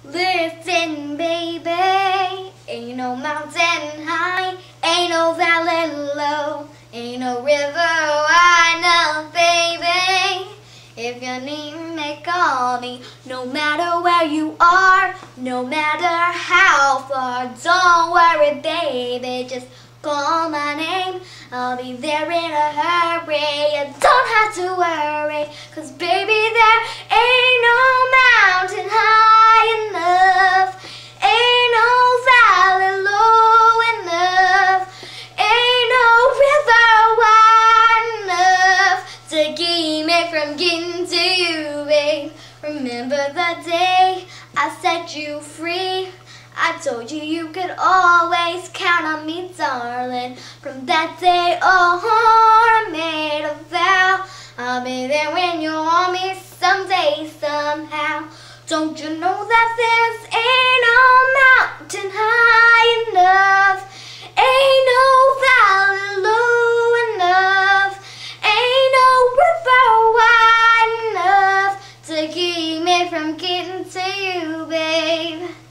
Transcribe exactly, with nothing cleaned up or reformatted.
Listen, baby, ain't no mountain high, ain't no valley low, ain't no river wide enough, baby. If you need me, call me, no matter where you are, no matter how far. Don't worry, baby, just call my name, I'll be there in a hurry. You don't have to worry, cause baby, there ain't no mountain high enough, ain't no valley low enough, ain't no river wide enough to keep me from getting to you, babe. Remember the day I set you free? I told you you could always count on me, darling. From that day on, I made a vow, I'll be there when you want me someday, somehow. Don't you know that there's ain't no mountain high enough, ain't no valley low enough, ain't no river wide enough to keep me from getting to you, babe.